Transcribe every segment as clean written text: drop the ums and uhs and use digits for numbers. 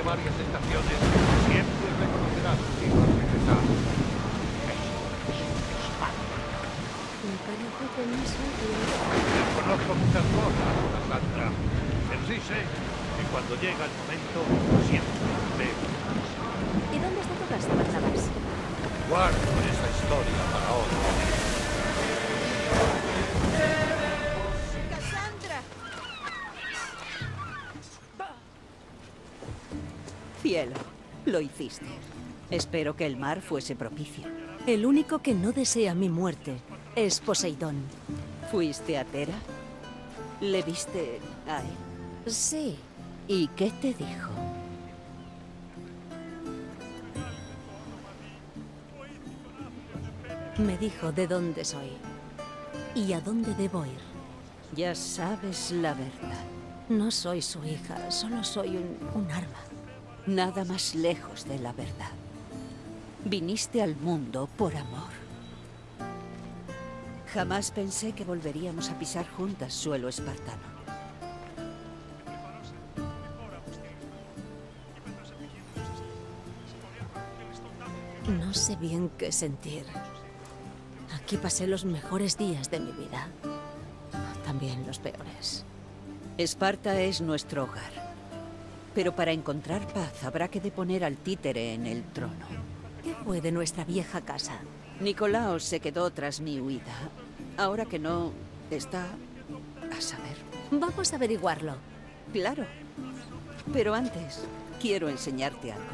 varias estaciones, siempre reconocerás si no has regresado. Me parece que no soy Desconozco muchas cosas, Cassandra. Pero sí sé que cuando llega el momento, siempre veo. ¿Y dónde está tu casa, Barnabas? Guardo esa historia para otro. ¡Cassandra! Cielo, lo hiciste. Espero que el mar fuese propicio. El único que no desea mi muerte es Poseidón. ¿Fuiste a Tera? ¿Le viste a él? Sí. ¿Y qué te dijo? Me dijo de dónde soy y a dónde debo ir. Ya sabes la verdad. No soy su hija, solo soy un arma. Nada más lejos de la verdad. Viniste al mundo por amor. Jamás pensé que volveríamos a pisar juntas suelo espartano. No sé bien qué sentir. Aquí pasé los mejores días de mi vida. También los peores. Esparta es nuestro hogar. Pero para encontrar paz habrá que deponer al títere en el trono. ¿Qué fue de nuestra vieja casa? Nicolaos se quedó tras mi huida. Ahora que no está... a saber. Vamos a averiguarlo. Claro. Pero antes, quiero enseñarte algo.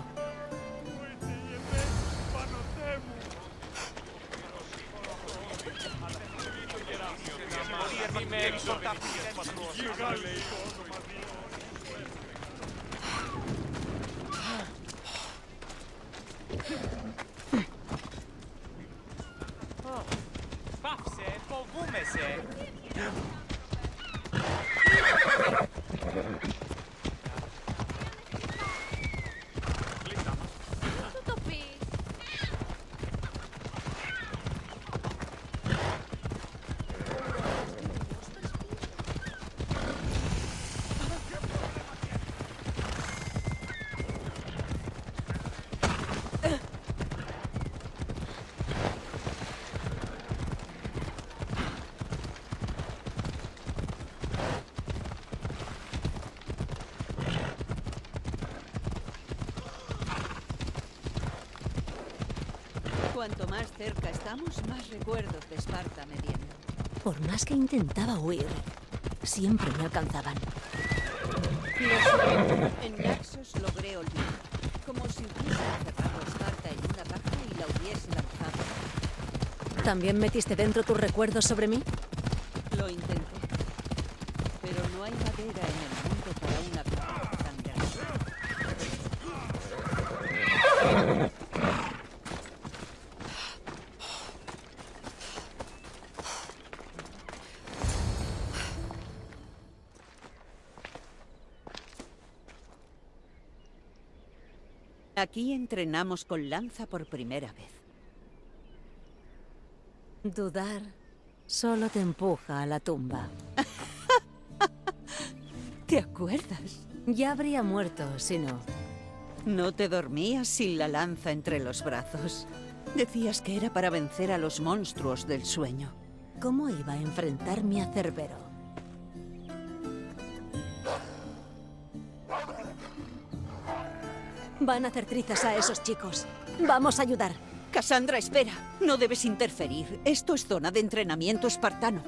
Cuanto más cerca estamos, más recuerdos de Esparta me vienen. Por más que intentaba huir, siempre me alcanzaban. En Naxos logré olvidar, como si hubiese encerrado a Esparta en una caja y la hubiese lanzado. ¿También metiste dentro tus recuerdos sobre mí? Lo intenté, pero no hay madera en el mundo para una caja tan grande. Aquí entrenamos con lanza por primera vez. Dudar solo te empuja a la tumba. ¿Te acuerdas? Ya habría muerto si no. No te dormías sin la lanza entre los brazos. Decías que era para vencer a los monstruos del sueño. ¿Cómo iba a enfrentarme a Cerbero? Van a hacer trizas a esos chicos. Vamos a ayudar. Cassandra, espera. No debes interferir. Esto es zona de entrenamiento espartano.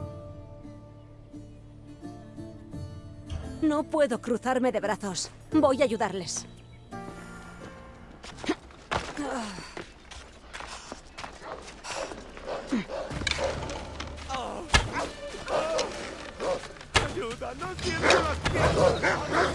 No puedo cruzarme de brazos. Voy a ayudarles. ¡Ayuda! ¡No siento las piernas!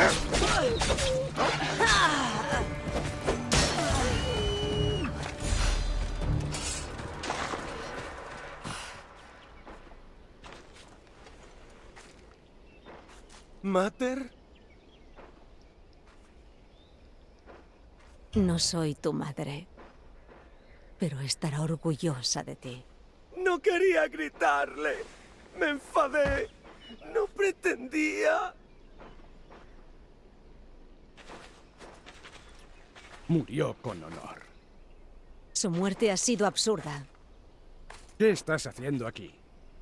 ¿Mater? No soy tu madre, pero estará orgullosa de ti. No quería gritarle. Me enfadé. No pretendía. Murió con honor. Su muerte ha sido absurda. ¿Qué estás haciendo aquí?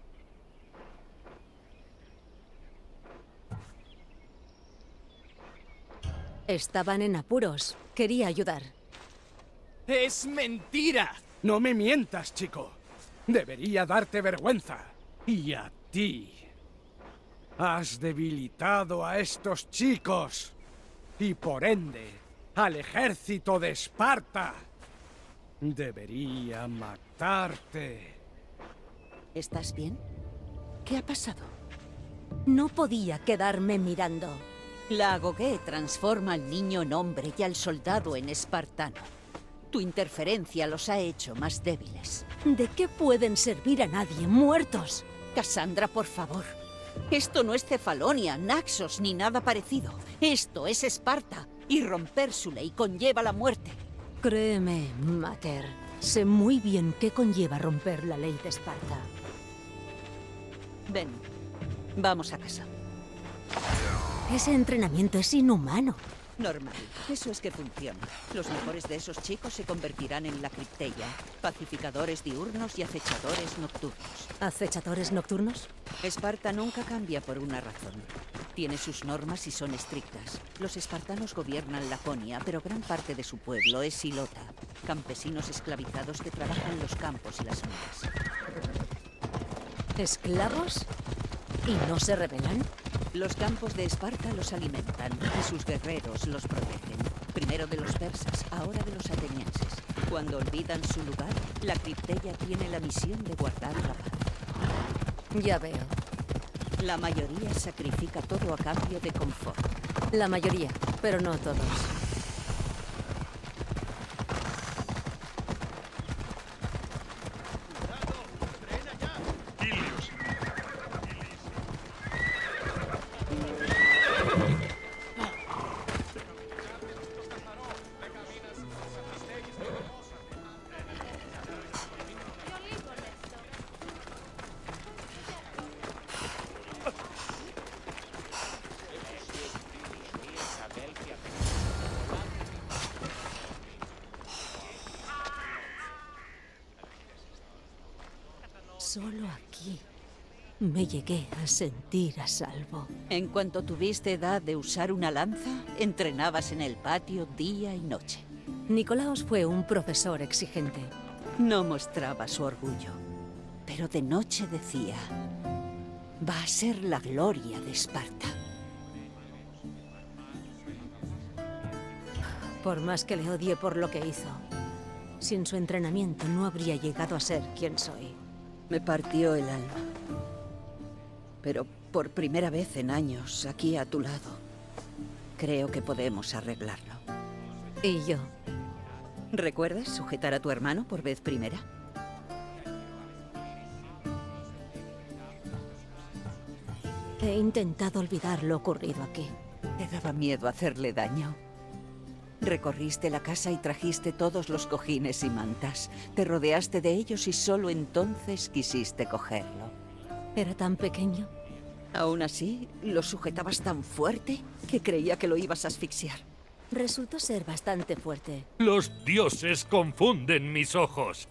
Estaban en apuros. Quería ayudar. ¡Es mentira! No me mientas, chico. Debería darte vergüenza. Y a ti. Has debilitado a estos chicos. Y por ende, al ejército de Esparta. Debería matarte. ¿Estás bien? ¿Qué ha pasado? No podía quedarme mirando. La Agoge transforma al niño en hombre y al soldado en espartano. Tu interferencia los ha hecho más débiles. ¿De qué pueden servir a nadie muertos? Cassandra, por favor. Esto no es Cefalonia, Naxos ni nada parecido. Esto es Esparta, y romper su ley conlleva la muerte. Créeme, Mater. Sé muy bien qué conlleva romper la ley de Esparta. Ven, vamos a casa. Ese entrenamiento es inhumano. Normal, eso es que funciona. Los mejores de esos chicos se convertirán en la Cripteia, pacificadores diurnos y acechadores nocturnos. ¿Acechadores nocturnos? Esparta nunca cambia por una razón. Tiene sus normas y son estrictas. Los espartanos gobiernan Laconia, pero gran parte de su pueblo es Silota, campesinos esclavizados que trabajan los campos y las minas. ¿Esclavos? ¿Y no se rebelan? Los campos de Esparta los alimentan y sus guerreros los protegen. Primero de los persas, ahora de los atenienses. Cuando olvidan su lugar, la Cripteia tiene la misión de guardar la paz. Ya veo. La mayoría sacrifica todo a cambio de confort. La mayoría, pero no todos. Solo aquí me llegué a sentir a salvo. En cuanto tuviste edad de usar una lanza, entrenabas en el patio día y noche. Nicolaos fue un profesor exigente. No mostraba su orgullo, pero de noche decía: va a ser la gloria de Esparta. Por más que le odie por lo que hizo, sin su entrenamiento no habría llegado a ser quien soy. Me partió el alma. Pero por primera vez en años, aquí a tu lado, creo que podemos arreglarlo. ¿Y yo? ¿Recuerdas sujetar a tu hermano por vez primera? He intentado olvidar lo ocurrido aquí. Te daba miedo hacerle daño. Recorriste la casa y trajiste todos los cojines y mantas. Te rodeaste de ellos y solo entonces quisiste cogerlo. ¿Era tan pequeño? Aún así, lo sujetabas tan fuerte que creía que lo ibas a asfixiar. Resultó ser bastante fuerte. Los dioses confunden mis ojos.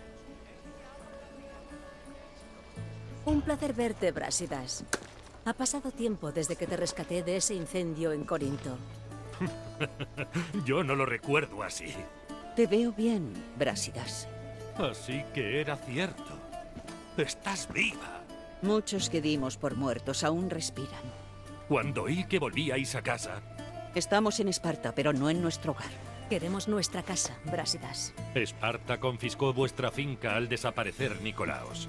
Un placer verte, Brásidas. Ha pasado tiempo desde que te rescaté de ese incendio en Corinto. Yo no lo recuerdo así. Te veo bien, Brásidas. Así que era cierto. Estás viva. Muchos que dimos por muertos aún respiran. Cuando oí que volvíais a casa, Estamos en Esparta, pero no en nuestro hogar. Queremos nuestra casa, Brásidas. Esparta confiscó vuestra finca al desaparecer Nicolaos.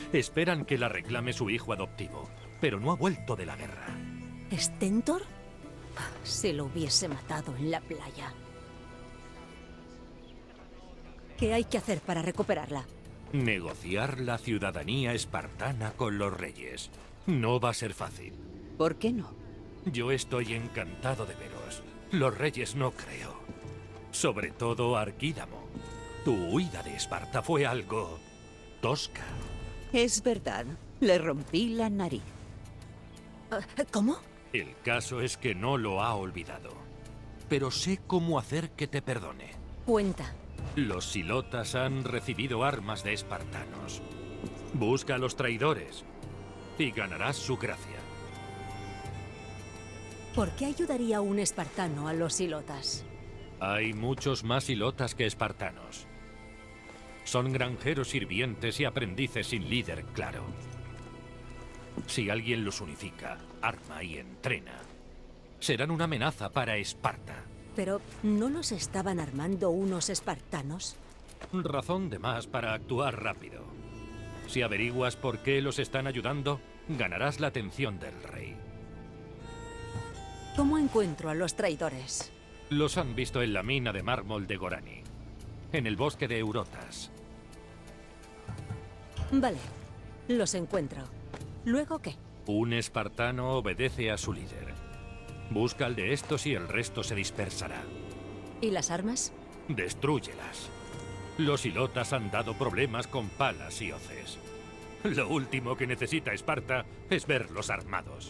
Esperan que la reclame su hijo adoptivo, pero no ha vuelto de la guerra. ¿Stentor? Si lo hubiese matado en la playa. ¿Qué hay que hacer para recuperarla? Negociar la ciudadanía espartana con los reyes. No va a ser fácil. ¿Por qué no? Yo estoy encantado de veros. Los reyes no creo. Sobre todo Arquídamo. Tu huida de Esparta fue algo tosca. Es verdad. Le rompí la nariz. ¿Cómo? El caso es que no lo ha olvidado. Pero sé cómo hacer que te perdone. Cuenta. Los silotas han recibido armas de espartanos. Busca a los traidores y ganarás su gracia. ¿Por qué ayudaría un espartano a los silotas? Hay muchos más silotas que espartanos. Son granjeros sirvientes y aprendices sin líder claro. Si alguien los unifica, arma y entrena, serán una amenaza para Esparta. Pero, ¿no los estaban armando unos espartanos? Razón de más para actuar rápido. Si averiguas por qué los están ayudando, ganarás la atención del rey. ¿Cómo encuentro a los traidores? Los han visto en la mina de mármol de Gorani, en el bosque de Eurotas. Vale, los encuentro. ¿Luego qué? Un espartano obedece a su líder. Busca al de estos y el resto se dispersará. ¿Y las armas? Destrúyelas. Los ilotas han dado problemas con palas y hoces. Lo último que necesita Esparta es verlos armados.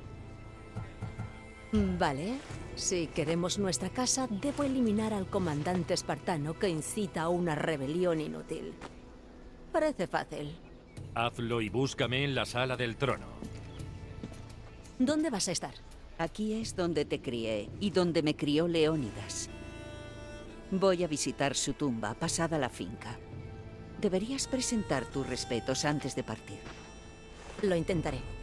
Vale. Si queremos nuestra casa, debo eliminar al comandante espartano que incita a una rebelión inútil. Parece fácil. Hazlo y búscame en la sala del trono. ¿Dónde vas a estar? Aquí es donde te crié y donde me crió Leónidas. Voy a visitar su tumba, pasada la finca. Deberías presentar tus respetos antes de partir. Lo intentaré.